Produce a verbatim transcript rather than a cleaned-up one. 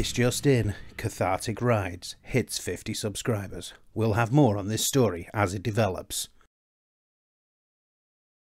Released just in, Cathartic Rides hits fifty subscribers. We'll have more on this story as it develops.